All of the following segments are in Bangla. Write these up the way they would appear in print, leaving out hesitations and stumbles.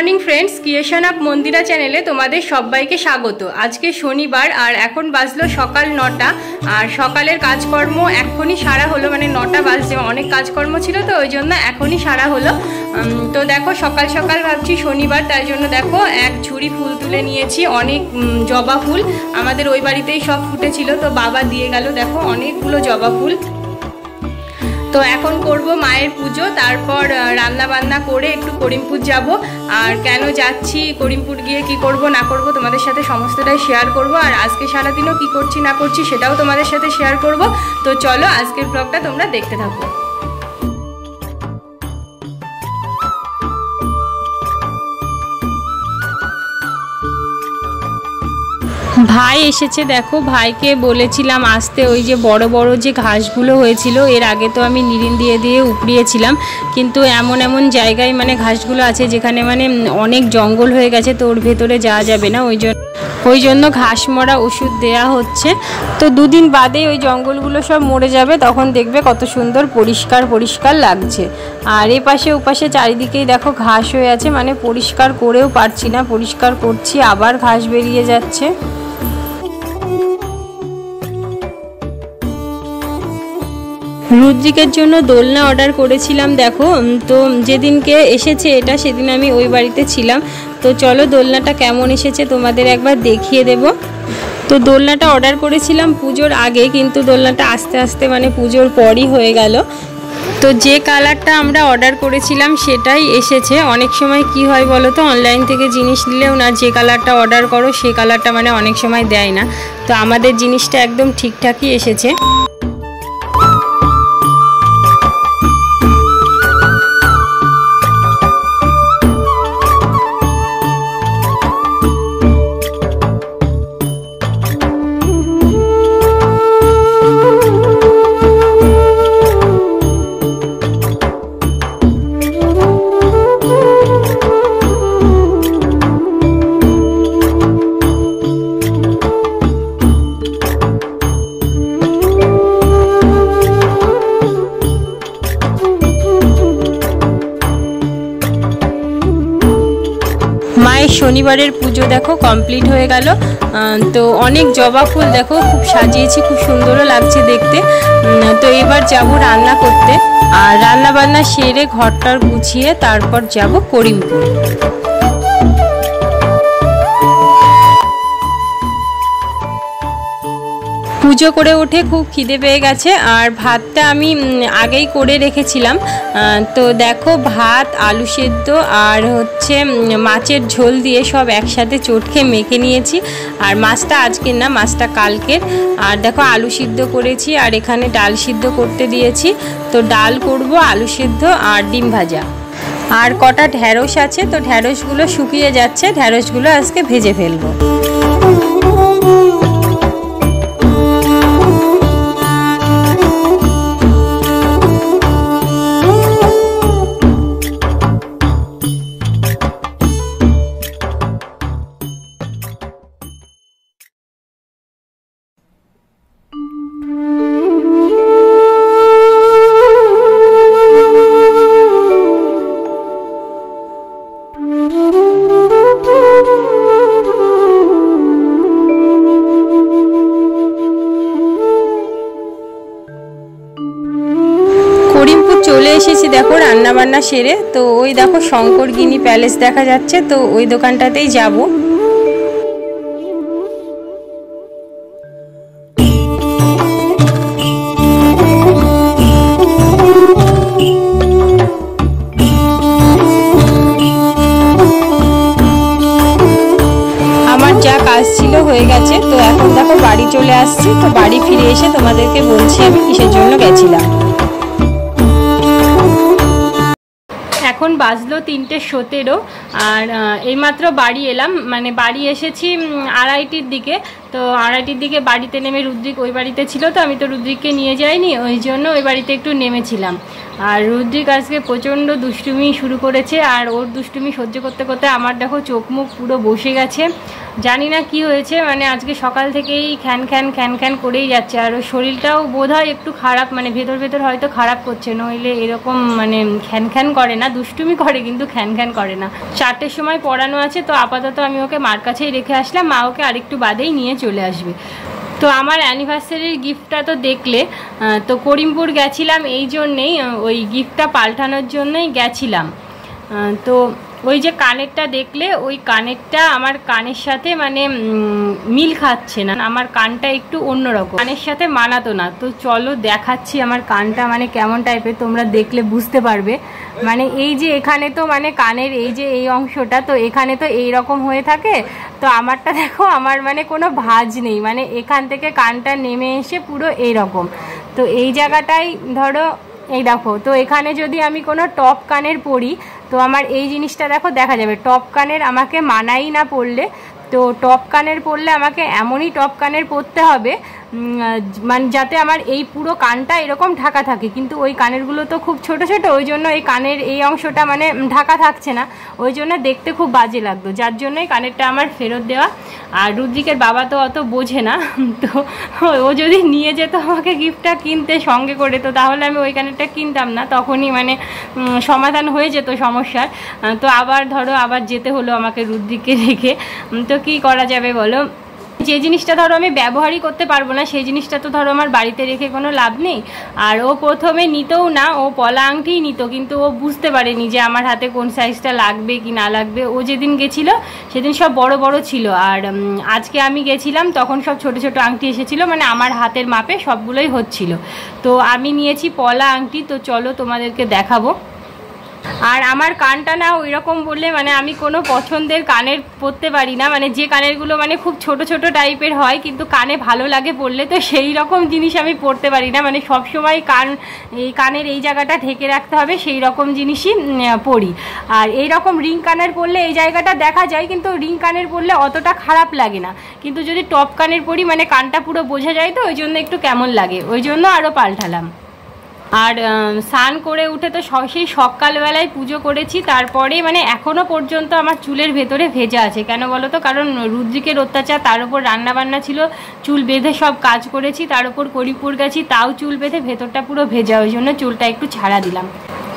Morning friends, creation of Mandira চ্যানেলে তোমাদের সবাইকে স্বাগত। আজকে শনিবার আর এখন বাজলো সকাল 9টা। আর সকালের কাজকর্ম এখনই সারা হলো, মানে 9টা বাজছে, অনেক কাজকর্ম ছিল তো ওই জন্য এখনই সারা হলো। তো দেখো সকাল সকাল ভাবছি শনিবার, তাই জন্য দেখো এক ঝুড়ি ফুল তুলে নিয়েছি। অনেক জবা ফুল আমাদের ওই বাড়িতেই সব ফুটেছিল, তো বাবা দিয়ে গেল। দেখো অনেকগুলো জবা ফুল। তো এখন করব মায়ের পুজো, তারপর রান্না বান্না করে একটু করিমপুর যাব। আর কেন যাচ্ছি, করিমপুর গিয়ে কি করব না করব তোমাদের সাথে সমস্তটাই শেয়ার করব। আর আজকে সারাদিনও কি করছি না করছি সেটাও তোমাদের সাথে শেয়ার করব। তো চলো আজকের ব্লগটা তোমরা দেখতে থাকো। ভাই এসেছে, দেখো ভাইকে বলেছিলাম আসতে। ওই যে বড় বড় যে ঘাসগুলো হয়েছিল, এর আগে তো আমি নিরিন দিয়ে দিয়ে উপড়িয়েছিলাম, কিন্তু এমন এমন জায়গায় মানে ঘাসগুলো আছে যেখানে মানে অনেক জঙ্গল হয়ে গেছে, তো ওর ভেতরে যাওয়া যাবে না। ওই জন্য ঘাস মরা ওষুধ দেয়া হচ্ছে। তো দুদিন বাদে ওই জঙ্গলগুলো সব মরে যাবে, তখন দেখবে কত সুন্দর পরিষ্কার পরিষ্কার লাগছে। আর এ পাশে ওপাশে চারিদিকেই দেখো ঘাস হয়ে আছে, মানে পরিষ্কার করেও পারছি না, পরিষ্কার করছি আবার ঘাস বেরিয়ে যাচ্ছে। রুদ্রিকের জন্য দোলনা অর্ডার করেছিলাম, দেখো তো যেদিনকে এসেছে এটা সেদিন আমি ওই বাড়িতে ছিলাম। তো চলো দোলনাটা কেমন এসেছে তোমাদের একবার দেখিয়ে দেব। তো দোলনাটা অর্ডার করেছিলাম পুজোর আগে, কিন্তু দোলনাটা আস্তে আস্তে মানে পুজোর পরই হয়ে গেল। তো যে কালারটা আমরা অর্ডার করেছিলাম সেটাই এসেছে। অনেক সময় কি হয় বলো তো, অনলাইন থেকে জিনিস নিলেও না যে কালারটা অর্ডার করো সেই কালারটা মানে অনেক সময় দেয় না। তো আমাদের জিনিসটা একদম ঠিকঠাকই এসেছে। মায়ের শনিবারের পুজো দেখো কমপ্লিট হয়ে গেল। তো অনেক জবা ফুল দেখো খুব সাজিয়েছি, খুব সুন্দরও লাগছে দেখতে। তো এবার যাব রান্না করতে, আর রান্না বান্না সেরে ঘরটার গুছিয়ে তারপর যাব করিমপুর। পুজো করে উঠে খুব খিদে পেয়ে গেছে, আর ভাতটা আমি আগেই করে রেখেছিলাম। তো দেখো ভাত, আলু সেদ্ধ আর হচ্ছে মাছের ঝোল দিয়ে সব একসাথে চটকে মেখে নিয়েছি। আর মাছটা আজকের না, মাছটা কালকের। আর দেখো আলু সিদ্ধ করেছি, আর এখানে ডাল সিদ্ধ করতে দিয়েছি। তো ডাল করব, আলু সিদ্ধ আর ডিম ভাজা। আর কটা ঢ্যাঁড়স আছে, তো ঢ্যাঁড়সগুলো শুকিয়ে যাচ্ছে, ঢ্যাঁড়সগুলো আজকে ভেজে ফেলবো। করিমপুর চলে এসেছি দেখো রান্না বান্না সেরে। তো ওই দেখো শঙ্করগিনি প্যালেস দেখা যাচ্ছে, তো ওই দোকানটাতেই যাব। আমার যা কাজ ছিল হয়ে গেছে, তো এখন দেখো বাড়ি চলে আসছি। তো বাড়ি ফিরে এসে তোমাদেরকে বলছি আমি কিসের জন্য গেছিলাম। এখন বাজলো 3:17, আর এইমাত্র বাড়ি এলাম, মানে বাড়ি এসেছি 2:30-র দিকে। তো 2:30-র দিকে বাড়িতে নেমে রুদ্রিক ওই বাড়িতে ছিল, তো আমি তো রুদ্রিককে নিয়ে যাইনি, ওই জন্য ওই বাড়িতে একটু নেমেছিলাম। আর রুদ্রিক আজকে প্রচণ্ড দুষ্টুমি শুরু করেছে, আর ওর দুষ্টুমি সহ্য করতে করতে আমার দেখো চোখ মুখ পুরো বসে গেছে। জানি না কি হয়েছে, মানে আজকে সকাল থেকেই খ্যান খ্যান করেই যাচ্ছে। আর ওর শরীরটাও বোধহয় একটু খারাপ, মানে ভেতর হয়তো খারাপ করছে, নইলে এরকম মানে খ্যান করে না, দুষ্টুমি করে কিন্তু খ্যান করে না। 4টের সময় পড়ানো আছে, তো আপাতত আমি ওকে মার কাছেই রেখে আসলাম, মা ওকে আরেকটু বাদেই নিয়ে চলে আসবে। তো আমার অ্যানিভার্সারির গিফটটা তো দেখলে, তো করিমপুর গেছিলাম এই জন্যেই, ওই গিফটটা পাল্টানোর জন্যই গেছিলাম। তো ওই যে কানেরটা দেখলে, ওই কানেরটা আমার কানের সাথে মানে মিল খাচ্ছে না, আমার কানটা একটু অন্যরকম, কানের সাথে মানাতো না। তো চলো দেখাচ্ছি আমার কানটা মানে কেমন টাইপের, তোমরা দেখলে বুঝতে পারবে। মানে এই যে এখানে তো মানে কানের এই যে এই অংশটা, তো এখানে তো এই রকম হয়ে থাকে, তো আমারটা দেখো আমার মানে কোনো ভাঁজ নেই, মানে এখান থেকে কানটা নেমে এসে পুরো এই রকম। তো এই জায়গাটাই ধরো এই দেখো, তো এখানে যদি আমি কোনো টপ কানের পরি তো আমার এই জিনিসটা দেখো দেখা যাবে, টপ কানের আমাকে মানাই না পরলে। তো টপ কানের পরলে আমাকে এমনই টপ কানের পরতে হবে মানে যাতে আমার এই পুরো কানটা এরকম ঢাকা থাকে, কিন্তু ওই কানেরগুলো তো খুব ছোট ছোট, ওই জন্য এই কানের এই অংশটা মানে ঢাকা থাকছে না, ওই জন্য দেখতে খুব বাজে লাগতো, যার জন্যই কানেরটা আমার ফেরত দেওয়া। আর রুদ্রিকের বাবা তো অত বোঝে না, তো ও যদি নিয়ে যেত আমাকে গিফটটা কিনতে সঙ্গে করে, তো তাহলে আমি ওই কানেরটা কিনতাম না, তখনই মানে সমাধান হয়ে যেত সমস্যার। তো আবার ধরো আবার যেতে হলো আমাকে রুদ্রিককে রেখে, তো কি করা যাবে বলো। যে জিনিসটা ধরো আমি ব্যবহারই করতে পারবো না, সেই জিনিসটা তো ধরো আমার বাড়িতে রেখে কোনো লাভ নেই। আর ও প্রথমে নিতও না, ও পলা আংটিই নিত, কিন্তু ও বুঝতে পারেনি যে আমার হাতে কোন সাইজটা লাগবে কি না লাগবে। ও যেদিন গেছিল সেদিন সব বড় বড় ছিল, আর আজকে আমি গেছিলাম তখন সব ছোট ছোট আংটি এসেছিল, মানে আমার হাতের মাপে সবগুলোই হচ্ছিল। তো আমি নিয়েছি পলা আংটি, তো চলো তোমাদেরকে দেখাবো। আর আমার কানটা না ওই রকম বললে মানে আমি কোনো পছন্দের কানের পরতে পারি না, মানে যে কানেরগুলো মানে খুব ছোট ছোট টাইপের হয় কিন্তু কানে ভালো লাগে পরলে, তো সেই রকম জিনিস আমি পরতে পারি না, মানে সব সময় কানের এই জায়গাটা ঢেকে রাখতে হবে সেই রকম জিনিসই পরি। আর এই রকম রিং কানের পরলে এই জায়গাটা দেখা যায়, কিন্তু রিং কানের পরলে অতটা খারাপ লাগে না, কিন্তু যদি টপ কানের পরি মানে কানটা পুরো বোঝা যায়, তো ওই জন্য একটু কেমন লাগে, ওই জন্য আরও পাল্টালাম। আর স্নান করে উঠে তো সেই সকালবেলায় পুজো করেছি, তারপরে মানে এখনও পর্যন্ত আমার চুলের ভেতরে ভেজা আছে। কেন বলো তো, কারণ রুদ্রিকের অত্যাচার, তার উপর রান্নাবান্না ছিল, চুল বেঁধে সব কাজ করেছি, তার উপর করিমপুর গেছি, তাও চুল বেঁধে ভেতরটা পুরো ভেজা, ওই জন্য চুলটা একটু ছাড়া দিলাম।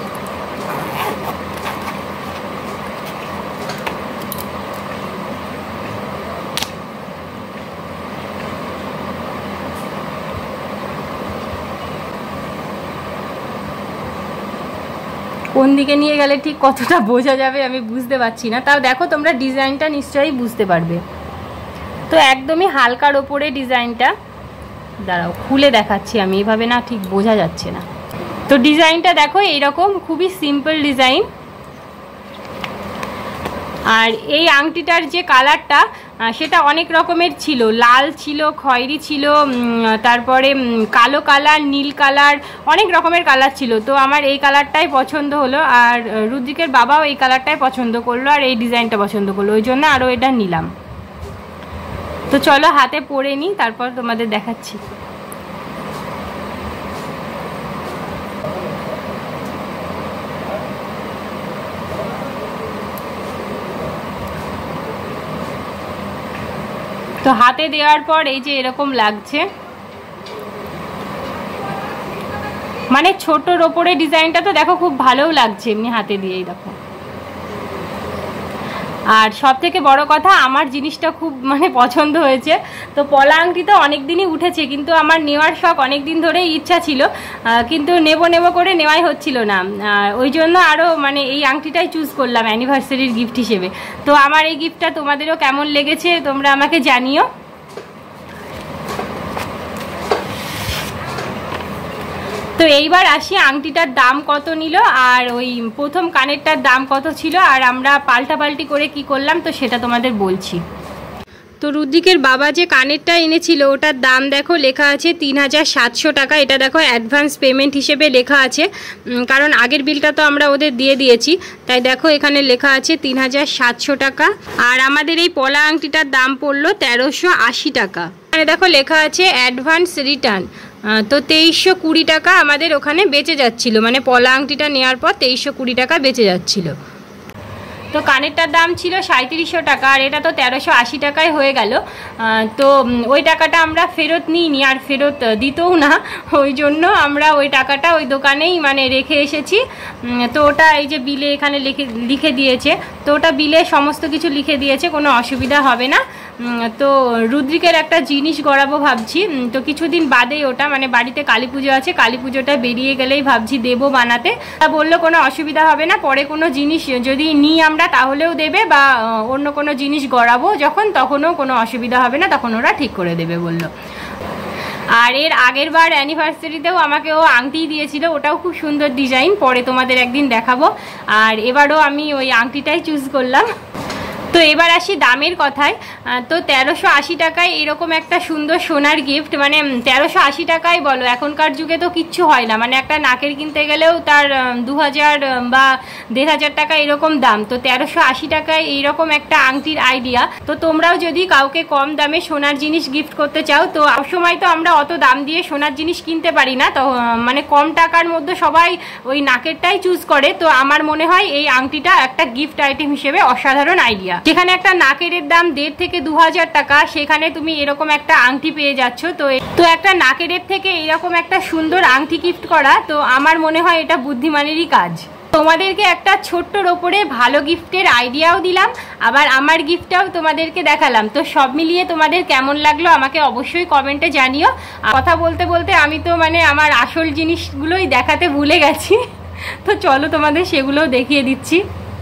কোন দিকে নিয়ে গেলে ঠিক কতটা বোঝা যাবে আমি বুঝতে পারছি না, তাও দেখো তোমরা ডিজাইনটা নিশ্চয়ই বুঝতে পারবে। তো একদমই হালকার ওপরে ডিজাইনটা, দাঁড়াও খুলে দেখাচ্ছি আমি, এভাবে না ঠিক বোঝা যাচ্ছে না। তো ডিজাইনটা দেখো এইরকম, খুবই সিম্পল ডিজাইন। আর এই আংটিটার যে কালারটা সেটা অনেক রকমের ছিল, লাল ছিল, খয়েরি ছিল, তারপরে কালো কালার, নীল কালার, অনেক রকমের কালার ছিল। তো আমার এই কালারটাই পছন্দ হলো, আর রুদ্রিকের বাবাও এই কালারটাই পছন্দ করলো, আর এই ডিজাইনটা পছন্দ করলো, ওই জন্য আরও এটা নিলাম। তো চলো হাতে পরে নিই, তারপর তোমাদের দেখাচ্ছি। তো হাতে দেওয়ার পর এই যে এরকম লাগছে, মানে ছোটর ওপরে ডিজাইনটা তো দেখো খুব ভালোও লাগছে এমনি হাতে দিয়েই দেখো। আর সব থেকে বড় কথা আমার জিনিসটা খুব মানে পছন্দ হয়েছে। তো পলা আংটি তো অনেক দিনই উঠেছে, কিন্তু আমার নেওয়ার শখ অনেক দিন ধরেই ইচ্ছা ছিল, কিন্তু নেব করে নেওয়াই হচ্ছিল না, ওই জন্য আরও মানে এই আংটিটাই চুজ করলাম অ্যানিভার্সারির গিফট হিসেবে। তো আমার এই গিফটটা তোমাদেরও কেমন লেগেছে তোমরা আমাকে জানিও। তো এইবার আসি আংটিটার দাম কত নিল, আর ওই প্রথম কানেরটার দাম কত ছিল, আর আমরা পাল্টাপাল্টি করে কি করলাম তো সেটা তোমাদের বলছি। তো রুদ্রিকের বাবা যে কানেরটা এনেছিল ওটার দাম দেখো লেখা আছে 3700 টাকা। এটা দেখো অ্যাডভান্স পেমেন্ট হিসেবে লেখা আছে, কারণ আগের বিলটা তো আমরা ওদের দিয়ে দিয়েছি, তাই দেখো এখানে লেখা আছে 3700 টাকা। আর আমাদের এই পলা আংটিটার দাম পড়লো 1380 টাকা। এখানে দেখো লেখা আছে অ্যাডভান্স রিটার্ন। তো 2320 টাকা আমাদের ওখানে বেঁচে যাচ্ছিল, মানে পলা আংটিটা নেওয়ার পর 2320 টাকা বেঁচে যাচ্ছিল। তো কানেরটার দাম ছিল 3700 টাকা, আর এটা তো 1380 টাকায় হয়ে গেল। তো ওই টাকাটা আমরা ফেরত নিইনি, আর ফেরত দিতেও না, ওই জন্য আমরা ওই টাকাটা ওই দোকানেই মানে রেখে এসেছি। তো ওটা এই যে বিলে এখানে লিখে দিয়েছে, তো ওটা বিলে সমস্ত কিছু লিখে দিয়েছে, কোনো অসুবিধা হবে না। তো রুদ্রিকের একটা জিনিস গড়াবো ভাবছি, তো কিছুদিন বাদেই ওটা, মানে বাড়িতে কালী পুজো আছে, কালী পুজোটা বেরিয়ে গেলেই ভাবছি দেবো বানাতে। তা বললো কোনো অসুবিধা হবে না, পরে কোনো জিনিস যদি নিই আমরা তাহলেও দেবে, বা অন্য কোনো জিনিস গড়াবো যখন তখনও কোনো অসুবিধা হবে না, তখন ওরা ঠিক করে দেবে বললো। আর এর আগের বার অ্যানিভার্সারিতেও আমাকে ও আংটি দিয়েছিল, ওটাও খুব সুন্দর ডিজাইন, পরে তোমাদের একদিন দেখাবো। আর এবারও আমি ওই আংটিটাই চুজ করলাম। তো এবার আসি দামের কথায়। তো 1380 টাকায় এরকম একটা সুন্দর সোনার গিফট, মানে 1380 টাকায় বলো, এখনকার যুগে তো কিচ্ছু হয় না, মানে একটা নাকের কিনতে গেলেও তার 2000 বা 1500 টাকা এরকম দাম। তো 1380 টাকায় এইরকম একটা আংটির আইডিয়া। তো তোমরাও যদি কাউকে কম দামে সোনার জিনিস গিফট করতে চাও, তো সবসময় তো আমরা অত দাম দিয়ে সোনার জিনিস কিনতে পারি না, তো মানে কম টাকার মধ্যে সবাই ওই নাকেরটাই চুজ করে। তো আমার মনে হয় এই আংটিটা একটা গিফট আইটেম হিসেবে অসাধারণ আইডিয়া। যেখানে একটা নাকের দাম 1500 থেকে 2000 টাকা, সেখানে তুমি এরকম একটা আংটি পেয়ে যাচ্ছ। তো একটা নাকের থেকে এরকম একটা সুন্দর আংটি গিফট করা, তো আমার মনে হয় এটা বুদ্ধিমানেরই কাজ। তোমাদেরকে একটা ছোট্টর ওপরে ভালো গিফটের আইডিয়াও দিলাম, আবার আমার গিফটটাও তোমাদেরকে দেখালাম। তো সব মিলিয়ে তোমাদের কেমন লাগলো আমাকে অবশ্যই কমেন্টে জানিও। কথা বলতে বলতে আমি তো মানে আমার আসল জিনিসগুলোই দেখাতে ভুলে গেছি, তো চলো তোমাদের সেগুলোও দেখিয়ে দিচ্ছি।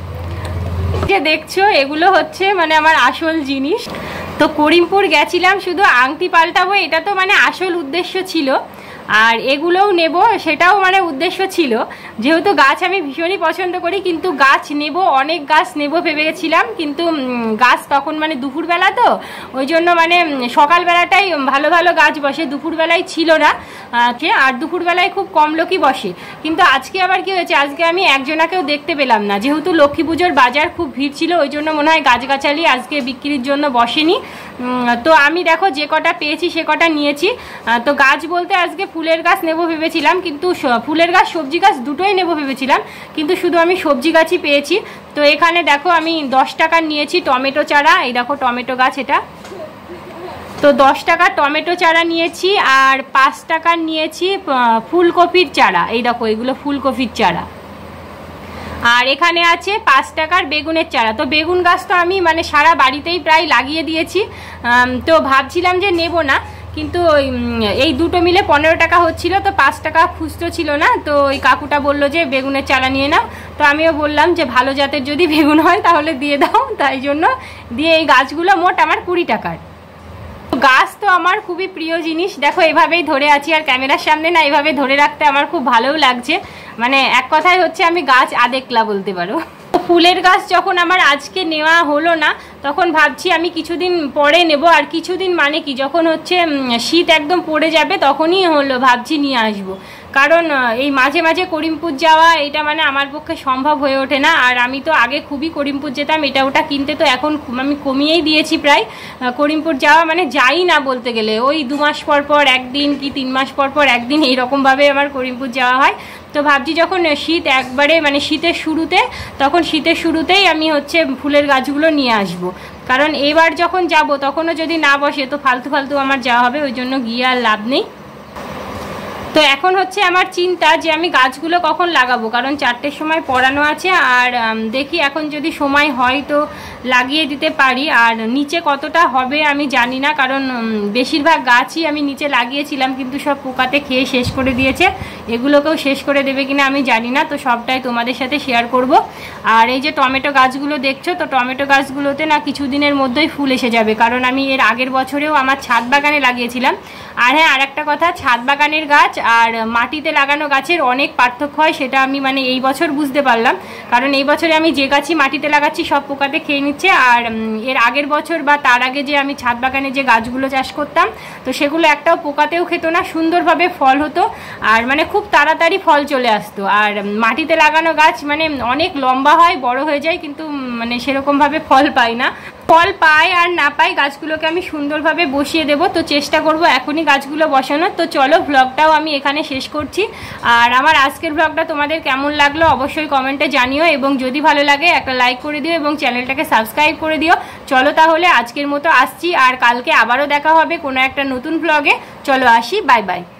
যে দেখছো এগুলো হচ্ছে মানে আমার আসল জিনিস। তো করিমপুর গেছিলাম শুধু আংটি পাল্টাবো, এটা তো মানে আসল উদ্দেশ্য ছিল, আর এগুলোও নেব সেটাও মানে উদ্দেশ্য ছিল। যেহেতু গাছ আমি ভীষণই পছন্দ করি, কিন্তু গাছ নেব, অনেক গাছ নেব ভেবে গেছিলাম, কিন্তু গাছ তখন মানে দুপুরবেলা, তো ওই জন্য মানে সকালবেলাটাই ভালো ভালো গাছ বসে, দুপুরবেলায় ছিল না, আর দুপুরবেলায় খুব কম লোকই বসে। কিন্তু আজকে আবার কি হয়েছে, আজকে আমি একজনাকেও দেখতে পেলাম না, যেহেতু লক্ষ্মী পুজোর বাজার খুব ভিড় ছিল, ওই জন্য মনে হয় গাছগাছালি আজকে বিক্রির জন্য বসেনি। তো আমি দেখো যে কটা পেয়েছি সে কটা নিয়েছি। তো গাছ বলতে আজকে ফুলের গাছ নেব ভেবেছিলাম, কিন্তু ফুলের গাছ সবজি গাছ দুটোই নেব ভেবেছিলাম, কিন্তু শুধু আমি সবজি গাছই পেয়েছি। তো এখানে দেখো আমি 10 টাকার নিয়েছি টমেটো চারা, এই দেখো টমেটো গাছ এটা। তো 10 টাকার টমেটো চারা নিয়েছি, আর 5 টাকার নিয়েছি ফুলকপির চারা, এই দেখো এগুলো ফুলকপির চারা। আর এখানে আছে 5 টাকার বেগুনের চারা। তো বেগুন গাছ তো আমি মানে সারা বাড়িতেই প্রায় লাগিয়ে দিয়েছি, তো ভাবছিলাম যে নেব না, কিন্তু এই দুটো মিলে 15 টাকা হচ্ছিল, তো 5 টাকা খুচরো ছিল না। তো ওই কাকুটা বললো যে বেগুনের চারা নিয়ে নাও, তো আমিও বললাম যে ভালো জাতের যদি বেগুন হয় তাহলে দিয়ে দাও, তাই জন্য দিয়ে এই গাছগুলো মোট আমার 20 টাকার। গাছ তো আমার খুবই প্রিয় জিনিস, দেখো এভাবেই ধরে আছি, আর ক্যামেরার সামনে না এভাবে ধরে রাখতে আমার খুব ভালোও লাগছে, মানে এক কথায় হচ্ছে আমি গাছ আদেকলা বলতে পারো। ফুলের গাছ যখন আমার আজকে নেওয়া হলো না, তখন ভাবছি আমি কিছুদিন পরে নেব, আর কিছুদিন মানে কি যখন হচ্ছে শীত একদম পড়ে যাবে তখনই হলো ভাবছি নিয়ে আসবো, কারণ এই মাঝে মাঝে করিমপুর যাওয়া এটা মানে আমার পক্ষে সম্ভব হয়ে ওঠে না। আর আমি তো আগে খুবই করিমপুর যেতাম এটা ওটা কিনতে, তো এখন আমি কমিয়েই দিয়েছি প্রায় করিমপুর যাওয়া, মানে যাই না বলতে গেলে, ওই 2 মাস পর পর একদিন কি 3 মাস পর পর একদিন এইরকমভাবে আমার করিমপুর যাওয়া হয়। তো ভাবছি যখন শীত একবারে মানে শীতের শুরুতে, তখন শীতের শুরুতেই আমি হচ্ছে ফুলের গাছগুলো নিয়ে আসব, কারণ এবার যখন যাব তখনও যদি না বসে তো ফালতু ফালতু আমার যাওয়া হবে, ওই জন্য গিয়ে আর লাভ নেই। তো এখন হচ্ছে আমার চিন্তা যে আমি গাছগুলো কখন লাগাবো, কারণ 4টের সময় পড়ানো আছে, আর দেখি এখন যদি সময় হয় তো লাগিয়ে দিতে পারি। আর নিচে কতটা হবে আমি জানি না, কারণ বেশিরভাগ গাছই আমি নিচে লাগিয়েছিলাম, কিন্তু সব পোকাতে খেয়ে শেষ করে দিয়েছে, এগুলোকেও শেষ করে দেবে কিনা আমি জানি না, তো সবটাই তোমাদের সাথে শেয়ার করব। আর এই যে টমেটো গাছগুলো দেখছো, তো টমেটো গাছগুলোতে না কিছুদিনের মধ্যেই ফুল এসে যাবে, কারণ আমি এর আগের বছরেও আমার ছাদ বাগানে লাগিয়েছিলাম। আর হ্যাঁ, আর একটা কথা, ছাদ বাগানের গাছ আর মাটিতে লাগানো গাছের অনেক পার্থক্য হয়, সেটা আমি মানে এই বছর বুঝতে পারলাম। কারণ এই বছরে আমি যে গাছই মাটিতে লাগাচ্ছি সব পোকাতে খেয়ে নিচ্ছে। আর এর আগের বছর বা তার আগে যে আমি ছাদ বাগানে যে গাছগুলো চাষ করতাম, তো সেগুলো একটাও পোকাতেও খেত না, সুন্দরভাবে ফল হতো আর মানে খুব তাড়াতাড়ি ফল চলে আসতো। আর মাটিতে লাগানো গাছ মানে অনেক লম্বা হয়, বড় হয়ে যায়, কিন্তু মানে সেরকমভাবে ফল পাই না। ফল পাই আর না পাই, গাছগুলোকে আমি সুন্দরভাবে বসিয়ে দেব। তো চেষ্টা করব এখনই গাছগুলো বসানোর। তো চলো ব্লগটাও আমি এখানে শেষ করছি। আর আমার আজকের ব্লগটা তোমাদের কেমন লাগলো অবশ্যই কমেন্টে জানিও, এবং যদি ভালো লাগে একটা লাইক করে দিও এবং চ্যানেলটাকে সাবস্ক্রাইব করে দিও। চলো তাহলে আজকের মতো আসছি, আর কালকে আবারও দেখা হবে কোনো একটা নতুন ব্লগে। চলো আসি, বাই বাই।